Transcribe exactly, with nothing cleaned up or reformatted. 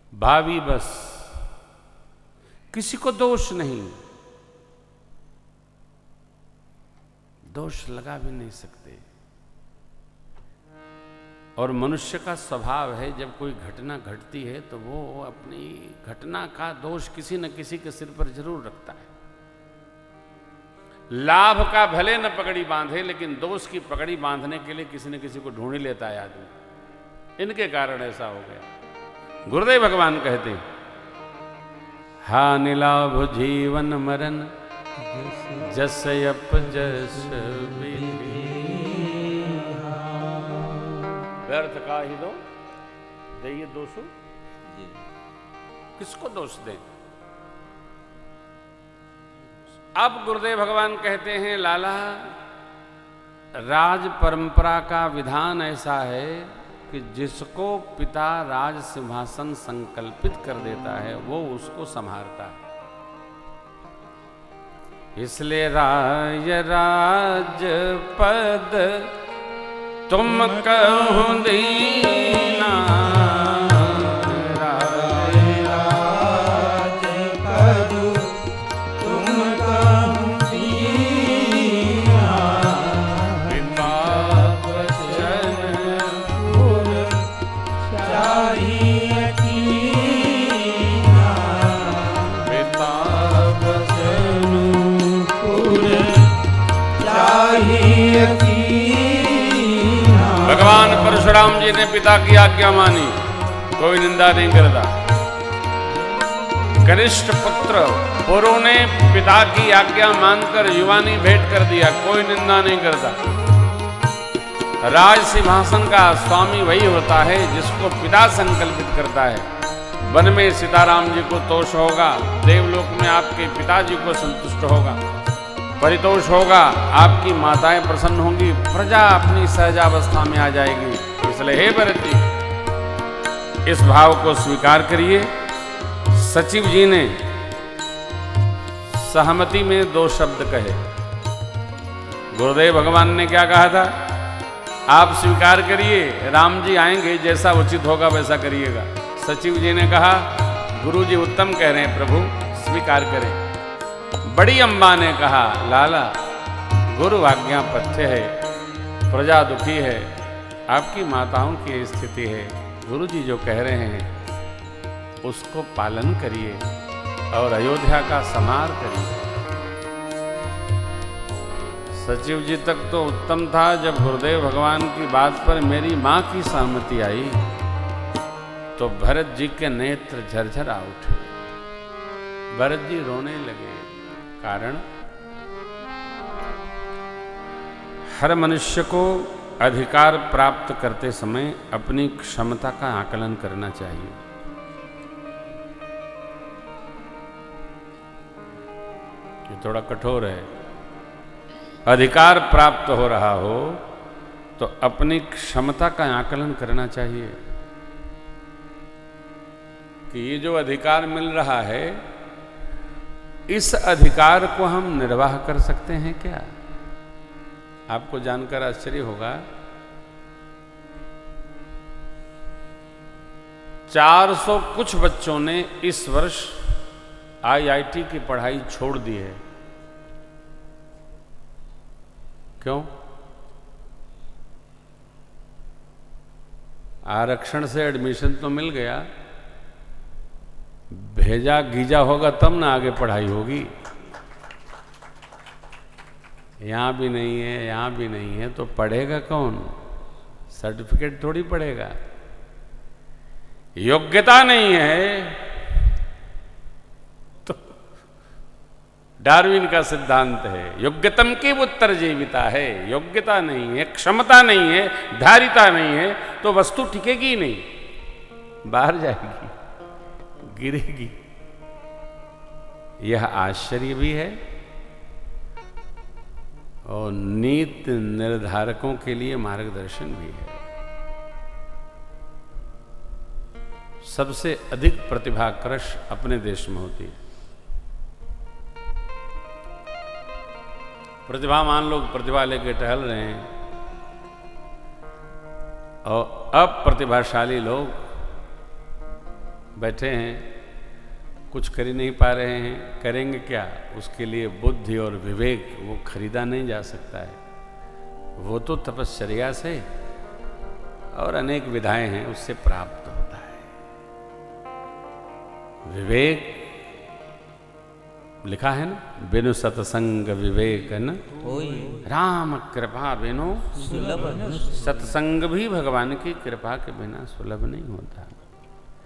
भावी बस, किसी को दोष नहीं, दोष लगा भी नहीं सकते। और मनुष्य का स्वभाव है, जब कोई घटना घटती है तो वो अपनी घटना का दोष किसी न किसी के सिर पर जरूर रखता है। लाभ का भले न पगड़ी बांधे, लेकिन दोष की पगड़ी बांधने के लिए किसी न किसी को ढूंढ ही लेता है आदमी। इनके कारण ऐसा हो गया। गुरुदेव भगवान कहते हैं, हानि लाभ जीवन मरण जस अप जस विधि, व्यर्थ का ही दो दइए दोषो, किसको दोष दे। अब गुरुदेव भगवान कहते हैं, लाला राज परंपरा का विधान ऐसा है कि जिसको पिता राज सिंहासन संकल्पित कर देता है वो उसको संभालता है। इसलिए राय राज पद तुम कहूं दीना, राय राज पद तुम कहूं दीना, पिता वचन पुर चाहिए कीना, पिता वचन पुर चाहिए कीना। भगवान परशुराम जी ने पिता की आज्ञा मानी, कोई निंदा नहीं करता। कनिष्ठ पुत्र पुरु ने पिता की आज्ञा मानकर युवानी भेंट कर दिया, कोई निंदा नहीं करता। राज सिंहासन का स्वामी वही होता है जिसको पिता संकल्पित करता है। वन में सीताराम जी को तोष होगा, देवलोक में आपके पिताजी को संतुष्ट होगा, परितोष होगा, आपकी माताएं प्रसन्न होंगी, प्रजा अपनी सहजावस्था में आ जाएगी। इसलिए हे भरत जी, इस भाव को स्वीकार करिए। सचिव जी ने सहमति में दो शब्द कहे। गुरुदेव भगवान ने क्या कहा था? आप स्वीकार करिए, राम जी आएंगे, जैसा उचित होगा वैसा करिएगा। सचिव जी ने कहा, गुरु जी उत्तम कह रहे हैं प्रभु, स्वीकार करें। बड़ी अम्बा ने कहा, लाला गुरु आज्ञा पथ्य है, प्रजा दुखी है, आपकी माताओं की स्थिति है, गुरु जी जो कह रहे हैं उसको पालन करिए और अयोध्या का समार करिए। सचिव जी तक तो उत्तम था, जब गुरुदेव भगवान की बात पर मेरी मां की सहमति आई तो भरत जी के नेत्र झरझर आ उठे। भरत जी रोने लगे। कारण, हर मनुष्य को अधिकार प्राप्त करते समय अपनी क्षमता का आकलन करना चाहिए। ये थोड़ा कठोर है। अधिकार प्राप्त हो रहा हो तो अपनी क्षमता का आकलन करना चाहिए कि ये जो अधिकार मिल रहा है, इस अधिकार को हम निर्वाह कर सकते हैं क्या? आपको जानकर आश्चर्य होगा, चार सौ कुछ बच्चों ने इस वर्ष आई आई टी की पढ़ाई छोड़ दी है। क्यों? आरक्षण से एडमिशन तो मिल गया, भेजा गीजा होगा तब ना आगे पढ़ाई होगी। यहां भी नहीं है, यहां भी नहीं है, तो पढ़ेगा कौन? सर्टिफिकेट थोड़ी पढ़ेगा। योग्यता नहीं है तो डार्विन का सिद्धांत है, योग्यतम के उत्तर जीविता है। योग्यता नहीं है, क्षमता नहीं है, धारिता नहीं है तो वस्तु टिकेगी ही नहीं, बाहर जाएगी, गिरेगी। यह आश्चर्य भी है और नीति निर्धारकों के लिए मार्गदर्शन भी है। सबसे अधिक प्रतिभा कृष अपने देश में होती है। प्रतिभावान लोग प्रतिभा लेके टहल रहे हैं और अप्रतिभाशाली लोग बैठे हैं, कुछ कर ही नहीं पा रहे हैं, करेंगे क्या? उसके लिए बुद्धि और विवेक वो खरीदा नहीं जा सकता है। वो तो तपश्चर्या से और अनेक विधाएं हैं उससे प्राप्त होता है। विवेक लिखा है ना, बिनु सत्संग विवेक है ना, राम कृपा बिनु सुलभ सत्संग भी भगवान की कृपा के बिना सुलभ नहीं होता।